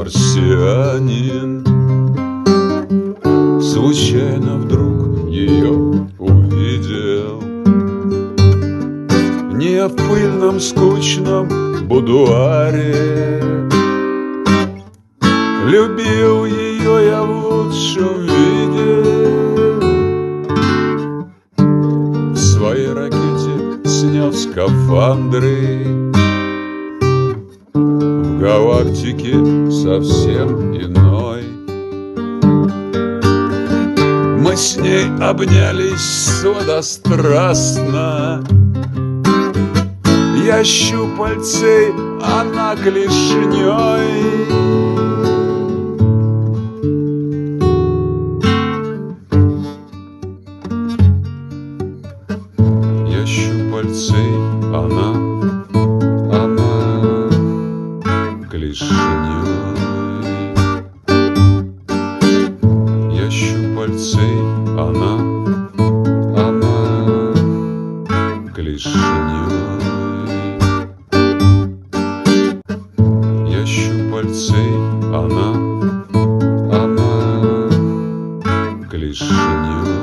марсианин случайно вдруг ее увидел. Не в пыльном скучном будуаре, любил ее я в лучшем виде. В своей ракете, сняв скафандры, в галактике совсем иной, мы с ней обнялись сладострастно. Я щупальцей, она клешней. Я щупальцей, она клешней. Я щупальцей, она клешней. Я щупальцей, она клешней.